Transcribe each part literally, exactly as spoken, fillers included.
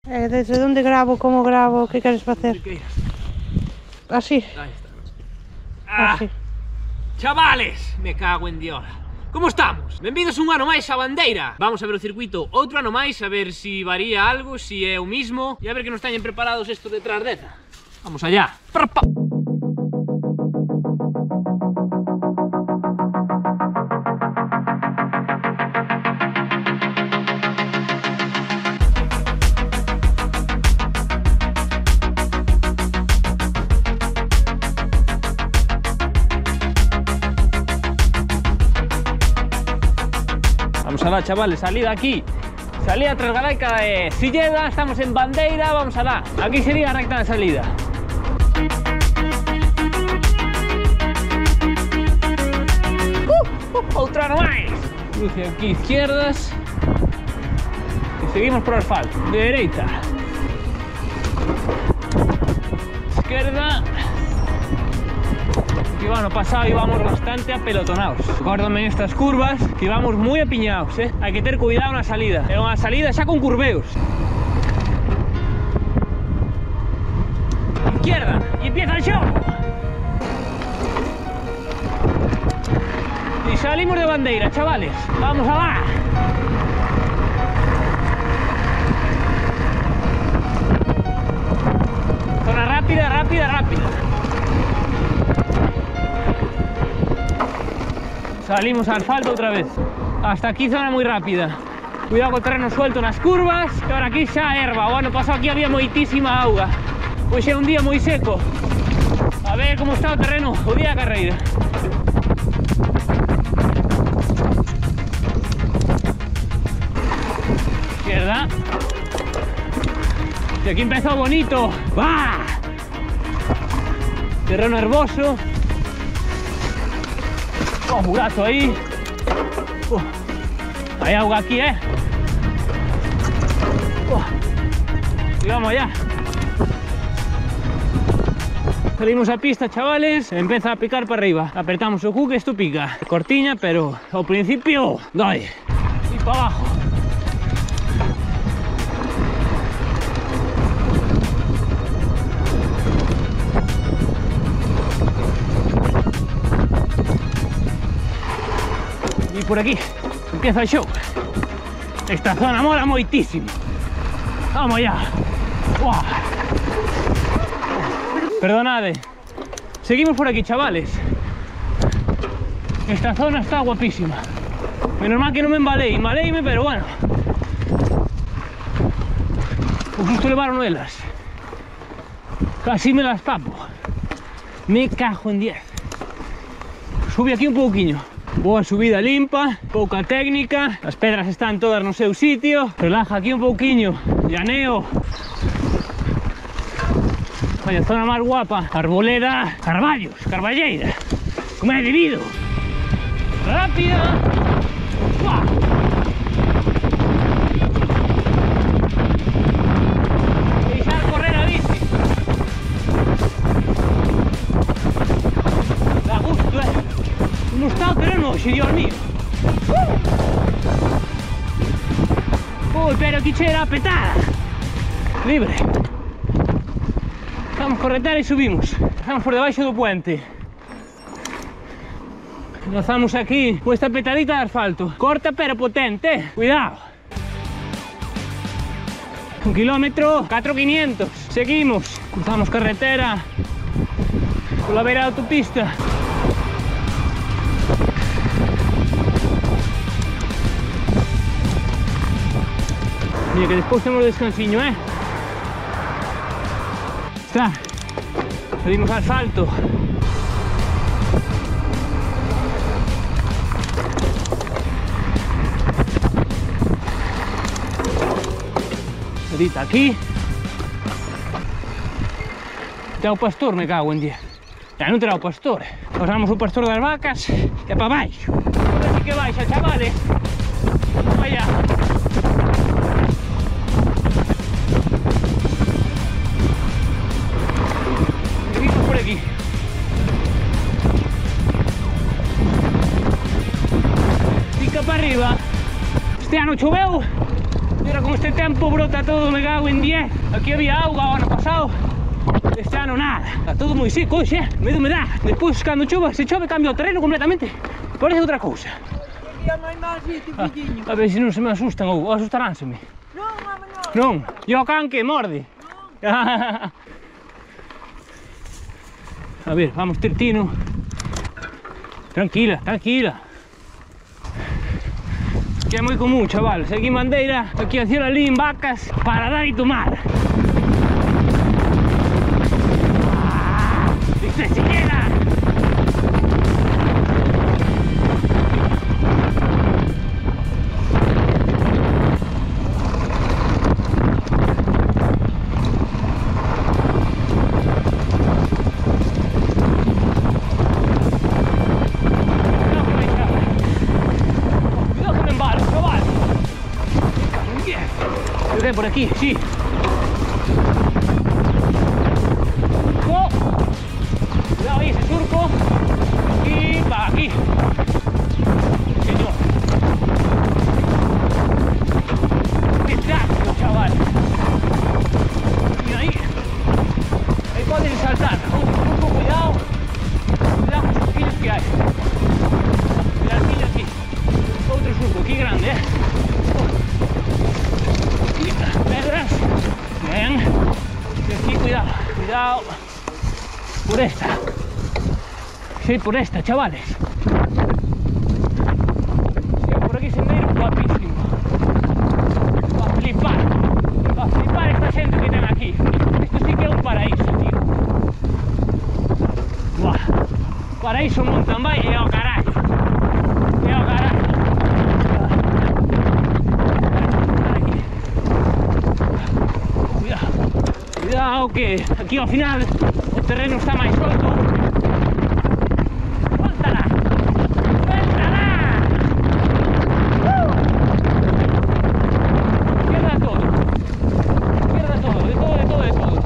Eh, desde onde gravo, como gravo, que queres facer? Así. Aí está. Ah, Así. chavales, me cago en Dios. Como estamos? Benvidos un ano máis á bandeira. Vamos a ver o circuito outro ano máis, a ver si varía algo, si é o mismo e a ver que nos teñen preparados isto detrás deza. Vamos allá. Prapa. Vamos alá, chavales, salida aquí. Salida transgalaica de Silleda, estamos en bandeira, vamos alá. Aquí sería a recta de salida. Uh, uh, outra ano máis. Cruce aquí izquierdas. E seguimos por asfalto. De dereita. Izquierda. Que bueno, pasado íbamos bastante apelotonados. Acórdame en estas curvas que íbamos muy apiñados, eh. Hay que tener cuidado na salida. É unha salida xa con curveos. Izquierda, y empieza el show. Y salimos de bandeira, chavales. Vamos alá. Zona rápida, rápida, rápida. Salimos al asfalto otra vez. Hasta aquí zona muy rápida. Cuidado con terreno suelto nas curvas. E ahora aquí xa erva. O ano pasado aquí había moitísima auga. Pois é un día moi seco. A ver como está o terreno o día da carreira. Izquierda. Y aquí empezó bonito. ¡Va! Terreno herboso. Oh, burazo ahí. Uh, hay agua aquí, eh. Uh, y vamos allá. Salimos a pista, chavales. Empieza a picar para arriba. Apretamos o cu que esto pica. Cortiña, pero al principio doy. Y para abajo. Y por aquí empieza el show. Esta zona mola moitísimo. Vamos allá. ¡Wow! Perdonad. Seguimos por aquí, chavales. Esta zona está guapísima. Menos mal que no me embalé. Embaléime, pero bueno. Pues justo levaron elas. Casi me las papo. Me cajo en diez. Sube aquí un pouquiño. Boa subida limpa, pouca técnica, as pedras están todas no seu sitio, relaja aquí un pouquiño, llaneo. Vaya zona máis guapa, arboleda, carballos, carballeira, como é debido. Rápida. ¡Uah! Deixar correr a bici. Da gusto, eh. No está o terreno hoxe, Dios mío. Uy, pero aquí cheira a petada. Libre. Vamos corretera e subimos. Estamos por debaixo do puente. Lanzamos aquí esta petadita de asfalto. Corta pero potente. Cuidado. Un kilómetro, catro mil quinientos. Seguimos. Cruzamos carretera. Por la beira da autopista. Mira que despois temos o descansiño, eh? Está. Salimos ao asfalto. Edita aquí. Terá o pastor, me cago en diez. Ya non terá o pastor. Pasamos o pastor das vacas e para baixo. Así que baixa, chavales. Vaya. Aquí. Pica para arriba. Este ano choveu. E ahora con este tempo tiempo brota todo, me cago en diez. Aquí había agua o ano pasado. Este ano nada. Está todo moi seco hoxe, eh? Medo me dá. Despois, cando chova, se chove, cambia o terreno completamente. Parece outra cousa. Ah, a ver se non se me asustan ou asustaránseme. Non, mama, non. Non? E o can que morde? Non. A ver, vamos, Tino. Tranquila, tranquila. Que é moi común, chavales. Aquí en Bandeira, aquí hacia la lin, vacas, para dar e tomar. ¡Se siquiera! Cuidado que me embalo, chaval. Creo que por aquí, sí. Cuidado ahí, ese surco. Y para aquí. Señor. Qué tráfico, chaval. Y ahí. Ahí pueden saltar. Surco, cuidado. Cuidado con los pinos que hay. Mira el pino aquí. Otro surco, aquí grande, eh. Y pedras. Bien. Y aquí, cuidado. Cuidado. Por esta. Sí, por esta, chavales. Sí, por aquí sendero guapísimo. Va a flipar. Va a flipar esta gente que tiene aquí. Esto sí que es un paraíso, tío. Buah. Paraíso mountain bike e ao carallo. E ao carallo. Cuidado. Cuidado que aquí ao final o terreno está máis solto. ¡Suéltala! ¡Suéltala! ¡Uh! Izquierda todo. Izquierda todo, de todo, de todo, de todo.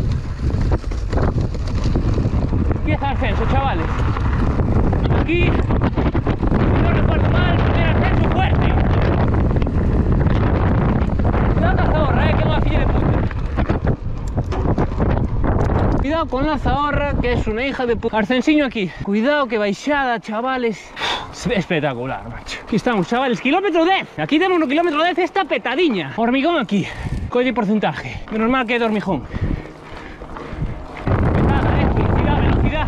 Empieza el ascenso, chavales. Aquí, si no recuerdo mal, primer ascenso fuerte. Cuidado con la zorra, eh, que es una filla de puta. Cuidado con la zahorra, que es una hija de puta. Ascensiño aquí. Cuidado que baixada, chavales. Espectacular, macho. Aquí estamos, chavales. Kilómetro diez. Aquí tenemos un kilómetro diez esta petadiña. Hormigón aquí. Colle porcentaje. Menos mal que es de hormigón. Petada, eh. Velocidad, velocidad.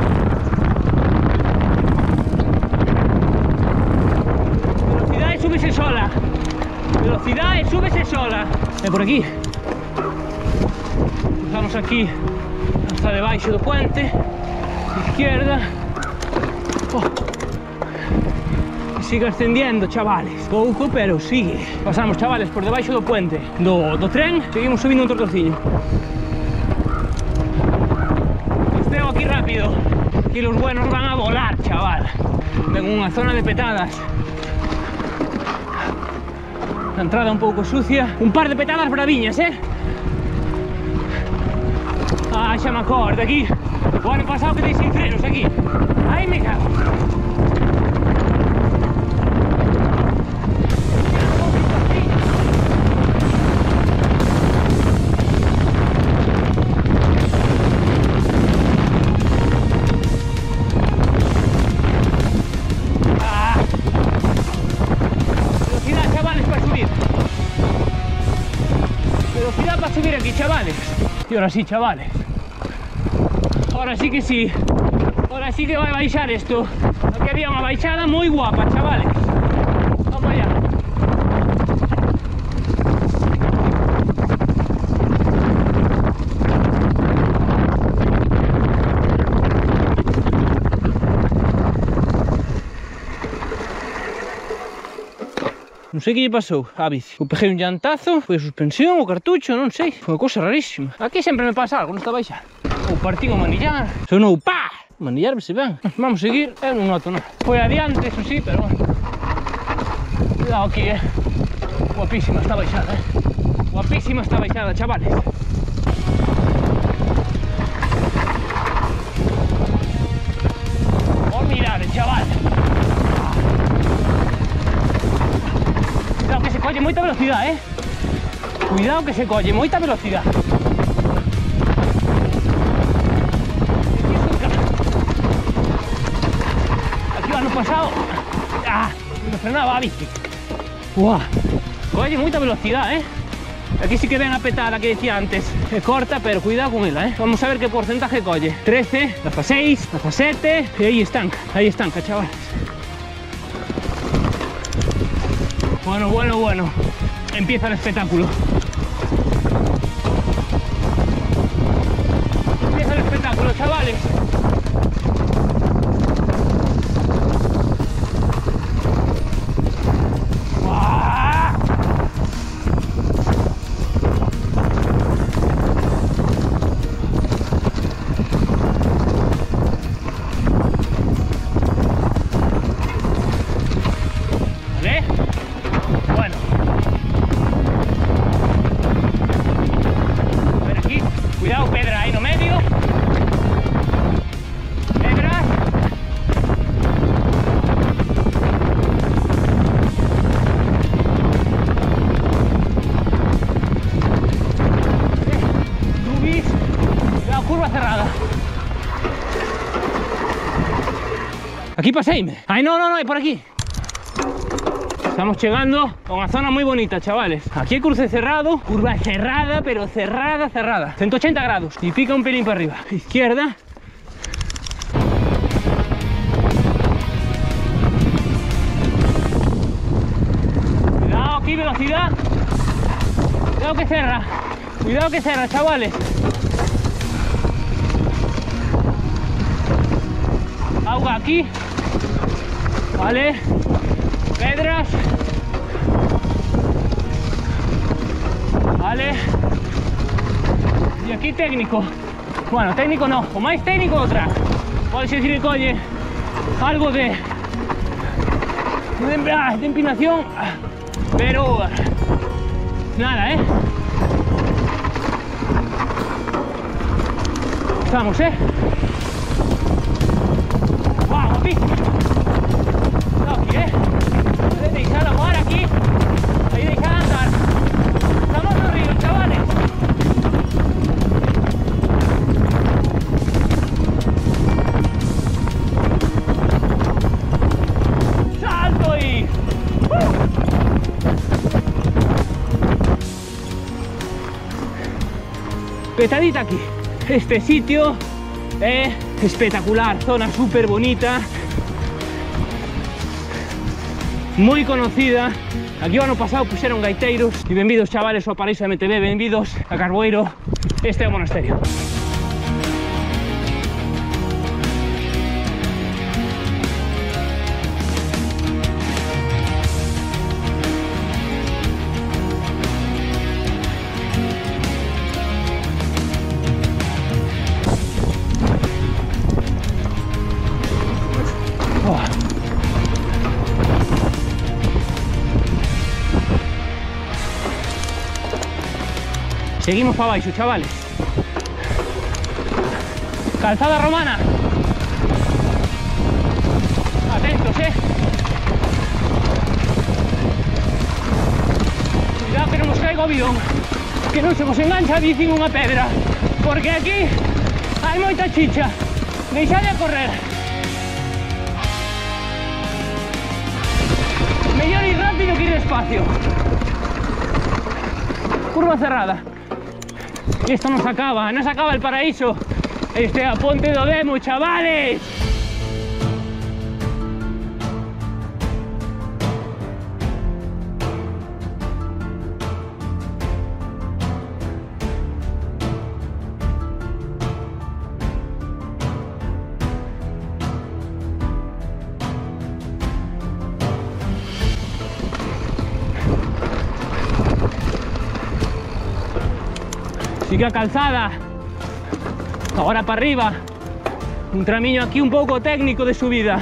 Velocidad y súbese sola. Velocidad y súbese sola. Eh, por aquí. Cruzamos aquí hasta debaixo do puente. Izquierda. Oh. Y sigue ascendiendo, chavales. Pouco, pero sigue. Pasamos, chavales, por debaixo do puente do, do tren. Seguimos subindo un trotorciño. Esteo aquí rápido. Aquí los buenos van a volar, chaval. Tengo unha zona de petadas. La entrada un pouco sucia. Un par de petadas braviñas, eh. Ah, xa me acordo, aquí. O ano pasado que dei sin frenos aquí. Ai, me cago. Ah. Velocidad, chavales, para subir. Velocidad para subir aquí, chavales. Y ahora sí, chavales. Ahora sí que sí. Ahora sí que va a baixar esto. Aquí había una baixada muy guapa, chavales. Vamos allá. Non sei que lle pasou á bici. O peguei un llantazo, foi a suspensión, o cartucho, non sei. Foi unha cousa rarísima. Aquí sempre me pasa algo, non está a baixar. Ou partín o manillar. Sonou pa! O manillar se ven. Vamos a seguir, eu non noto nada. Foi adiante, eso sí, pero bueno. Cuidado aquí, eh. Guapísima esta baixada, eh. Guapísima esta baixada, chavales. Oh, mirad, chaval. Cuidado que se colle moita velocidade, eh. Cuidado que se colle moita velocidade. Aquí o ano pasado, ah, me frenaba a bici. Uah, colle moita velocidade, eh. Aquí sí que ven a petar, a que decía antes. É corta, pero cuidado con ela, eh. Vamos a ver que porcentaje colle. trece, dieciséis, diecisiete, e aí estanca, aí estanca, chavales. Bueno, bueno, bueno. Empieza el espectáculo. Empieza el espectáculo, chavales. Aquí paséime. Ay, no, no, no, es por aquí. Estamos llegando a una zona muy bonita, chavales. Aquí hay cruce cerrado, curva cerrada, pero cerrada, cerrada. ciento ochenta grados y pica un pelín para arriba. Izquierda. Cuidado aquí, velocidad. Cuidado que cerra. Cuidado que cerra, chavales. Agua aquí. Vale. Pedras. Vale. Y aquí técnico. Bueno, técnico no. O más técnico otra. Puedes decir que colle algo de, de, de empinación. Pero nada, ¿eh? Vamos, ¿eh? ¡Wow! Guapísimo. Aquí, ¿eh? Deixar la mar aquí. Ahí deixar andar. Estamos no río, chavales. ¡Salto y! ¡Uh! Petadita aquí. Este sitio es espectacular, zona súper bonita, muy conocida. Aquí o ano pasado puxeron gaiteiros. E benvidos, chavales, ao Paraíso M T V, benvidos a Carboeiro. Este é o monasterio. Seguimos para abaixo, chavales. Calzada romana. Atentos, eh. Cuidado que non nos caiga o bidón, que non se vos engancha a bici nunha pedra, porque aquí hai moita chicha. Deixade a correr. Mellor ir rápido que ir despacio. Curva cerrada. Y esto no se acaba, no se acaba el paraíso. Este es a Ponte do Demo, chavales. Sigue a calzada, ahora para arriba, un tramiño aquí un pouco técnico de subida.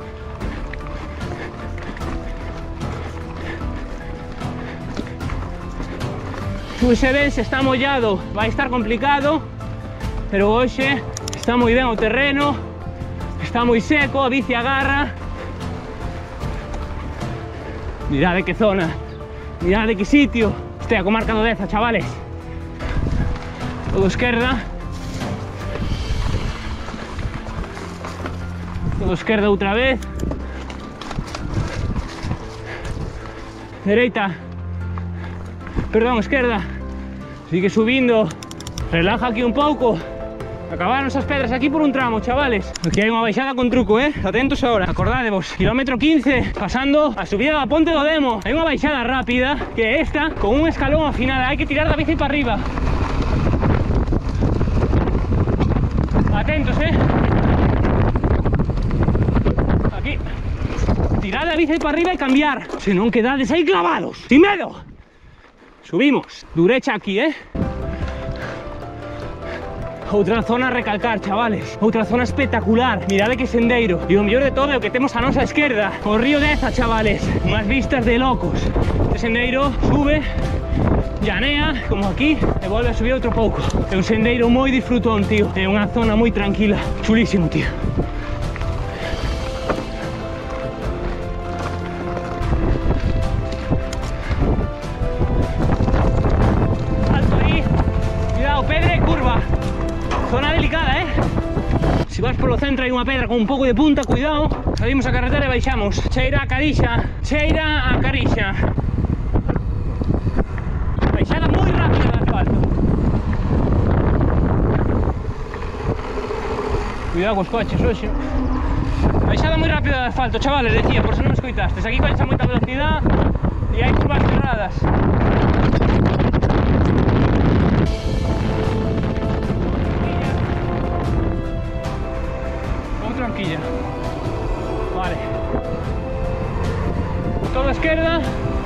Hoy se ven, se está mollado, va a estar complicado, pero hoy está muy bien o terreno, está muy seco, a bici agarra. Mirad de qué zona, mirad de qué sitio. Hostia, con marcado deza, chavales. Todo izquierda. Todo izquierda otra vez. Derecha. Perdón, izquierda. Sigue subindo. Relaja aquí un pouco. Acabaron esas pedras aquí por un tramo, chavales. Aquí hai unha baixada con truco, eh? Atentos agora. Acordadevos, kilómetro quince, pasando a subida da Ponte do Demo. Hai unha baixada rápida, que é esta, con un escalón ao final. Hai que tirar da bici para arriba. Atentos, eh? Aquí. Tirad da bici para arriba e cambiar. Se non quedades aí clavados, sin medo. Subimos. Durecha aquí, eh? Outra zona a recalcar, chavales. Outra zona espectacular. Mirade que sendeiro. E o mellor de todo é o que temos a nosa esquerda. O río Deza, chavales. Unhas vistas de locos. Este sendeiro sube, llanea, como aquí, e volve a subir outro pouco. É un sendeiro moi disfrutón, tío. É unha zona moi tranquila. Chulísimo, tío. Alto aí. Cuidado, pedra e curva. Zona delicada, eh? Se vas polo centro hai unha pedra con un pouco de punta, cuidado. Salimos a carretera e baixamos. Cheira a Carixa, cheira a Carixa. Baixada moi rápida de asfalto. Cuidado cos coches, hoxe. Baixada moi rápida de asfalto, chavales, decía, por se non me escoitastes. Aquí coches a moita velocidade e hai curvas cerradas. Tranquilla. Vale. Todo a esquerda.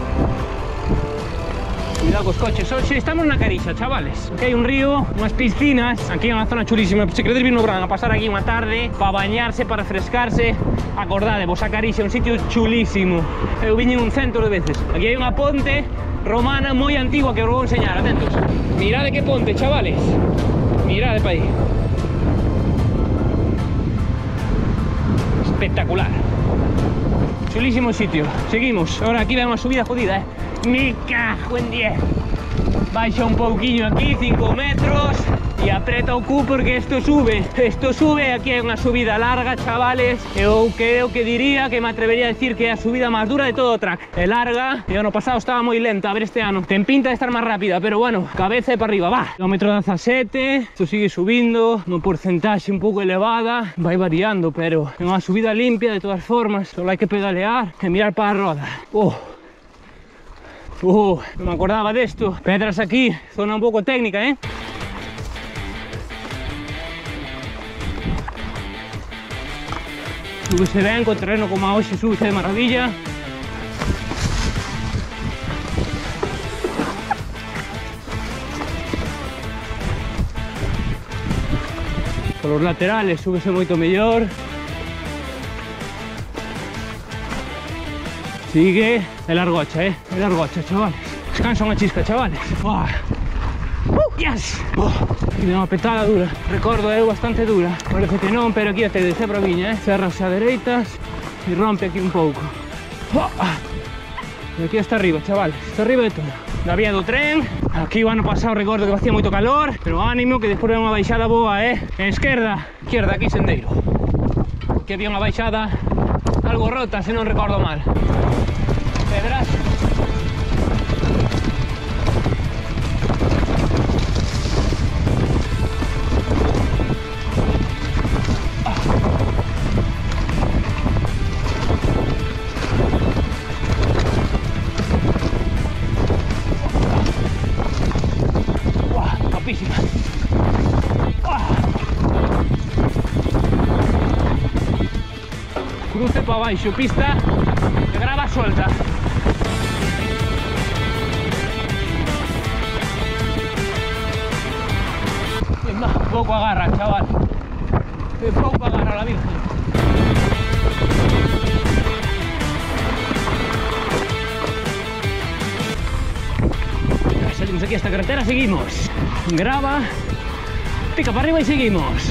Cuidado cos coches. Hoxe estamos na Carixa, chavales. Aquí hai un río, unhas piscinas. Aquí é unha zona chulísima. Se queredes vir no verán a pasar aquí unha tarde para bañarse, para refrescarse, acordadevos, a Carixa é un sitio chulísimo. Eu viñen un centro de veces. Aquí hai unha ponte romana moi antigua que os vou enseñar, atentos. Mirade que ponte, chavales. Mirade para aí. Espectacular. Chulísimo sitio. Seguimos. Ahora aquí vai unha subida jodida, eh. Me cajo en diez. Baixa un pouquiño aquí, cinco metros. E apreta o cu porque isto sube. Isto sube, aquí hai unha subida larga, chavales. Eu creo que diría, que me atrevería a decir que é a subida máis dura de todo o track. É larga, e ano pasado estaba moi lenta, a ver este ano. Ten pinta de estar máis rápida, pero bueno, cabeza e para arriba, va. Kilómetro dezasete, isto sigue subindo, no porcentaxe un pouco elevada, vai variando, pero é unha subida limpia de todas formas. Só hai que pedalear e mirar para a roda. Oh. Oh, non me acordaba desto. Pedras aquí, zona un pouco técnica, eh. Súbese ben, con terreno como a hoxe, súbese de maravilla. Por os laterales súbese moito mellor. Sigue el argocha, eh, el argocha, chavales. Descansa unha chisca, chavales. Uah. Uh, yes! Oh, aquí de unha petada dura. Recordo, é bastante dura. Parece que non, pero aquí até de Cebra Viña, eh. Cerras a dereitas e rompe aquí un pouco. Oh, e aquí está arriba, chavales. Está arriba de todo. Na vía do tren. Aquí o ano pasado recordo que facía moito calor, pero ánimo que despois é unha baixada boa, eh. En esquerda, esquerda, aquí sendeiro. Que había unha baixada algo rota, se non recordo mal. Pedras. Cruce para abaixo, pista de grava suelta. Es más, poco agarra, chaval. Es poco agarra la virgen. Ya salimos aquí a esta carretera, seguimos. Grava, pica para arriba y seguimos.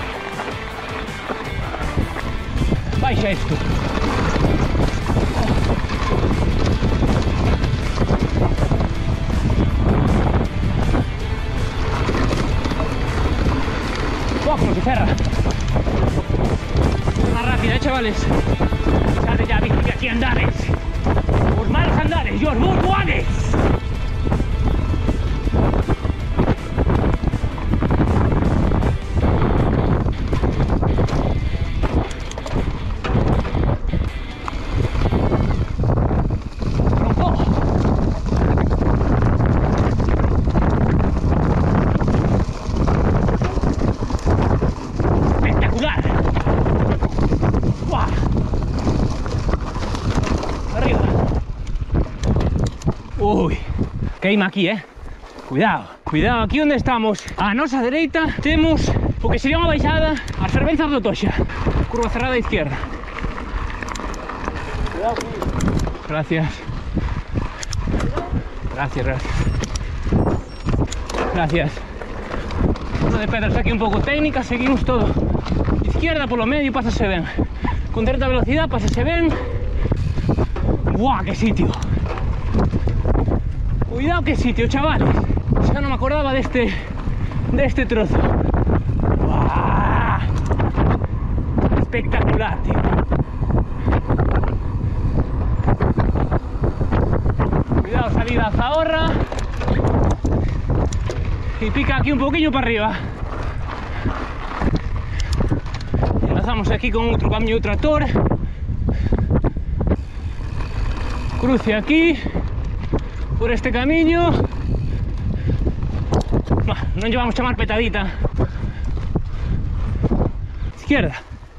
Baixa esto. ¡Wow! Como se cerra. Más rápida, ¿eh, chavales? Sale ya, viste que aquí andares. Os malos andares, yo os burbuanes. Uy, queima aquí, eh. Cuidado, cuidado, aquí onde estamos a nosa dereita temos o que sería unha baixada ás fervenzas do Toxa. Curva cerrada a izquierda. Gracias. Gracias, gracias. Gracias. Una de pedras aquí un pouco técnica, seguimos todo. Izquierda polo medio, pásase ben. Con certa velocidade, pásase ben. Buah, que sitio. Cuidado que sitio, chavales. Ya no me acordaba de este, de este trozo. ¡Buah! Espectacular, tío. Cuidado, salida a Zahorra. Y pica aquí un poquillo para arriba. Enlazamos aquí con otro camión y tractor. Cruce aquí. Por este camino. Non lle vamos chamar petadita. Izquierda.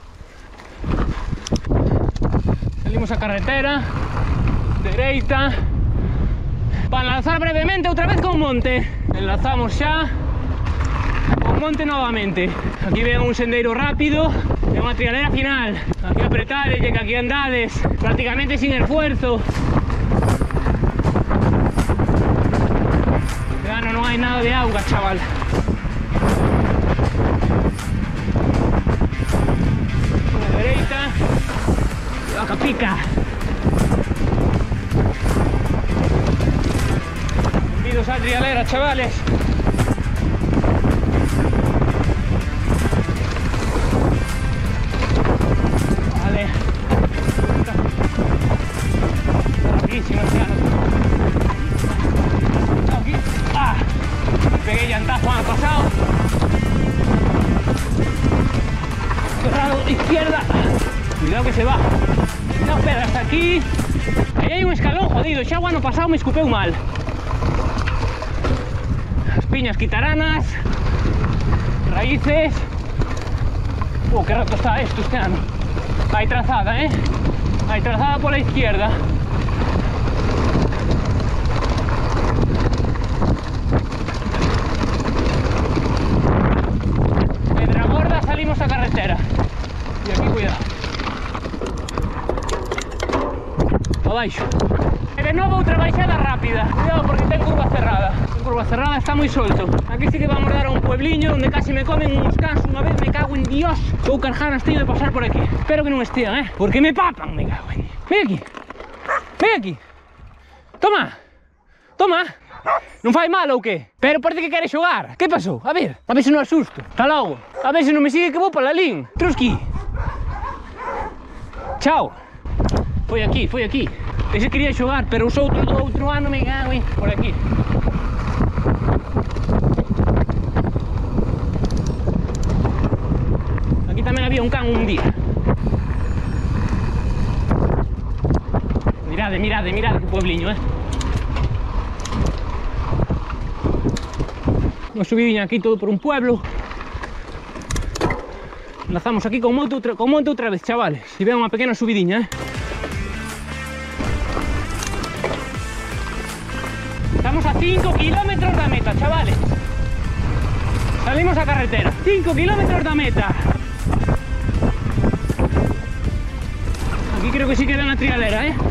Salimos a carretera. Dereita. Para enlazar brevemente outra vez con monte. Enlazamos xa con monte novamente. Aquí ven un sendeiro rápido e unha trialera final. Aquí apretar, que aquí andades prácticamente sin esfuerzo. No, no hay nada de agua, chaval. Una derecha. La capica. Bienvenidos a trialera, chavales. Vale. Rapidísimo, claro. Ah, pegué llantazo al pasado. Cerrado, izquierda. Cuidado que se va. No, pero hasta aquí. Ahí hay un escalón jodido. Xa o ano pasado me escupeu mal. Las piñas quitaranas. Raíces. Oh, qué rato está esto este ano. Hay trazada, eh. Hay trazada por la izquierda. Salimos a carretera y aquí cuidado abaixo e de novo outra baixada rápida, cuidado porque ten curva cerrada. En curva cerrada está moi solto. Aquí sí que vamos dar a un puebliño onde casi me comen uns cans unha vez. Me cago en Dios, poucas ganas teño de pasar por aquí. Espero que non estean, eh, porque me papan. Me cago en... Ven aquí, ven aquí, toma, toma. Non fai mal ou que? Pero parece que quere xogar. Que pasou? A ver, a ver se non asusto. Está logo. A ver se non me sigue que vou para Lalín. Truski. Chao. Foi aquí, foi aquí. Ese quería xogar, pero os outros do outro ano me cago en... Por aquí. Aquí tamén había un can un día. Mirade, mirade, mirade que puebliño, eh. Una subidinha aquí todo por un pueblo. Enlazamos aquí con monte outra, con monte outra vez, chavales. Si ven unha pequena subidinha, eh. Estamos a cinco kilómetros da meta, chavales. Salimos a carretera. cinco kilómetros da meta. Aquí creo que sí que era una trialera, eh.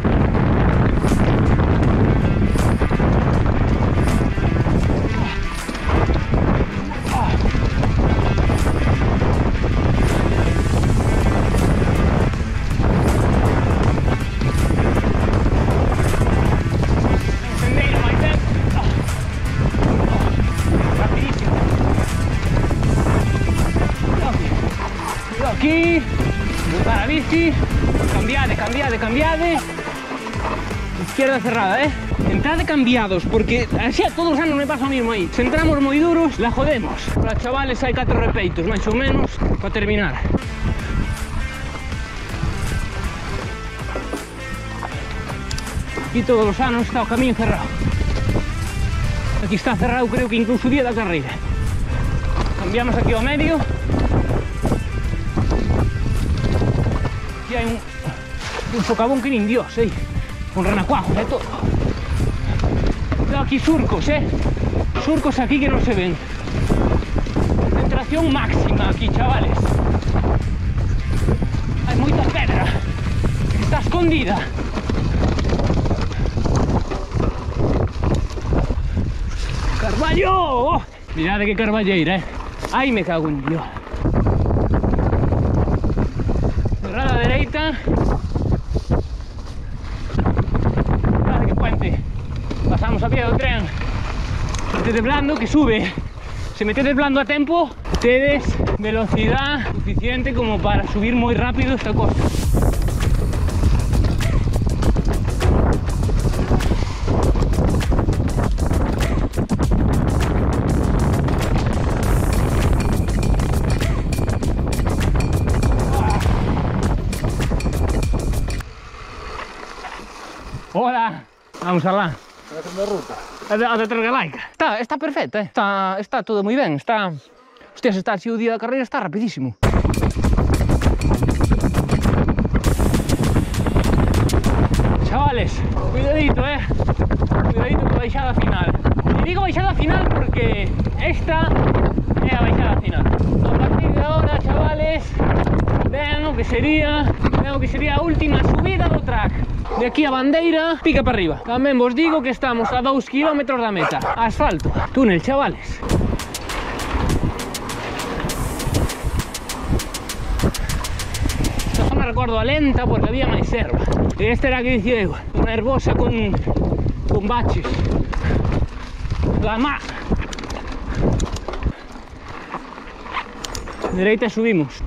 aquí, para bici, cambiade, cambiade, cambiade. Izquierda cerrada, eh. Entrade cambiados, porque así a todos os anos me pasa o mismo aí. Se entramos moi duros, la jodemos. Para chavales hai catro repeitos, máis ou menos, para terminar. Aquí todos os anos está o camiño cerrado. Aquí está cerrado, creo que incluso o día da carreira. Cambiamos aquí ao medio. Aquí hai un, un socavón que nin Dios, eh. Con renacuajos e todo. Cuidado aquí surcos, eh. Surcos aquí que non se ven. Concentración máxima aquí, chavales. Hai moita pedra. Está escondida. Carballo! Oh, mirade que carballeira, eh. Ai, me cago en Dios. Cerrada a dereita. Mirade que puente. Pasamos a pie do tren. Metedes blando que sube. Se metedes blando a tempo, tedes velocidade suficiente como para subir moi rápido esta cosa. Hola, vamos alá. Facendo a ruta. A de, a de Transgalaica. Está, está perfecta, eh. está, está todo moi ben. Está... Hostia, se está así o día da carreira está rapidísimo. Chavales, cuidadito, eh. Cuidadito con a baixada final. E digo baixada final porque esta é a baixada final. A partir de ahora, chavales, vean o que sería, vean o que sería a última subida do track. De aquí a bandeira, pica para arriba. Tamén vos digo que estamos a dous kilómetros da meta. Asfalto, túnel, chavales. Esta zona recordo a lenta porque había máis serva. E esta era que dicía eu, nervosa con, con baches. La má. Dereita subimos.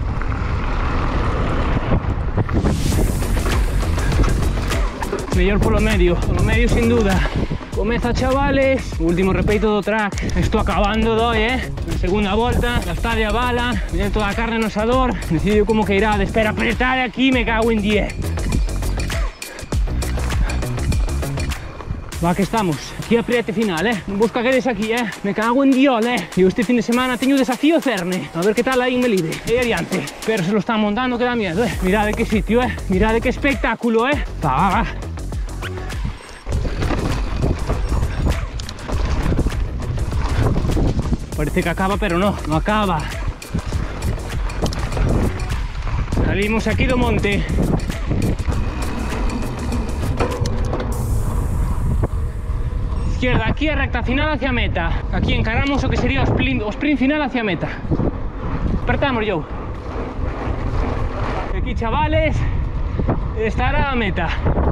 Mellor polo medio, polo medio sin duda. Comeza, chavales, o último repeito do track. Estou acabando doi, eh. Na segunda volta, gastade a bala, viene toda a carne no asador. Decidio como que irá, espera, apretar aquí, me cago en diez. Va que estamos, aquí apriete final, eh. Non vos caguedes aquí, eh. Me cago en diol, eh. E este fin de semana teño desafío Cerne. A ver que tal aí en Melide. E adiante. Pero se lo están montando que da miedo, eh. Mirade que sitio, eh. Mirade que espectáculo, eh. Va, va, va. Parece que acaba, pero no, no acaba. Salimos aquí do monte. Izquierda, aquí a recta final hacia meta. Aquí encaramos o que sería o sprint, o sprint final hacia meta. Despertamos, yo. Aquí, chavales, estará a meta.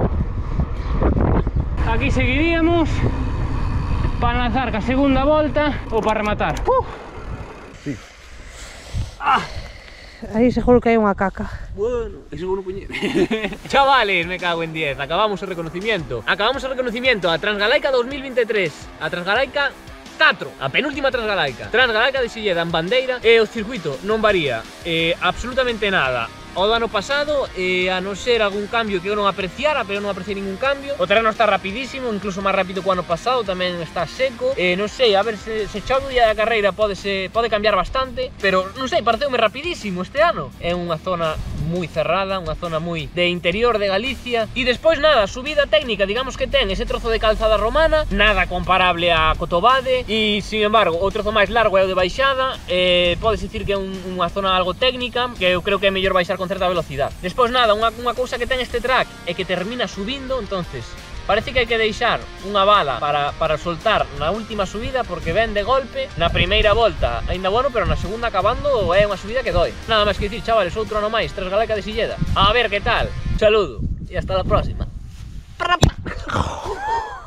Aquí seguiríamos para lanzar a segunda volta ou para rematar. Uh. Sí. Ah. Aí seguro que hai unha caca. Bueno, eso vou non poñer. Chavales, me cago en diez, acabamos o reconocimiento. Acabamos o reconocimiento a Transgalaica dos mil veintitrés, a Transgalaica catro, a penúltima Transgalaica. Transgalaica de Silleda en bandeira e o circuito non varía eh, absolutamente nada o do ano pasado, eh, a non ser algún cambio que eu non apreciara, pero non apreciei ningún cambio. O terreno está rapidísimo, incluso máis rápido que o ano pasado, tamén está seco. Eh, non sei, a ver se, se chove o día da carreira pode, se, pode cambiar bastante, pero non sei, pareceume rapidísimo este ano. É unha zona moi cerrada, unha zona moi de interior de Galicia. E despois nada, subida técnica, digamos que ten ese trozo de calzada romana, nada comparable a Cotobade, e sin embargo, o trozo máis largo é o de baixada. eh, Podes dicir que é un, unha zona algo técnica, que eu creo que é mellor baixar con certa velocidade. Despois nada, unha, unha cousa que ten este track é que termina subindo, entonces parece que hai que deixar unha bala para, para soltar na última subida, porque ven de golpe. Na primeira volta ainda bueno, pero na segunda acabando é unha subida que doi. Nada máis que dicir, chavales, outro ano máis, Transgalaica de Silleda. A ver que tal. Saludo e hasta la próxima.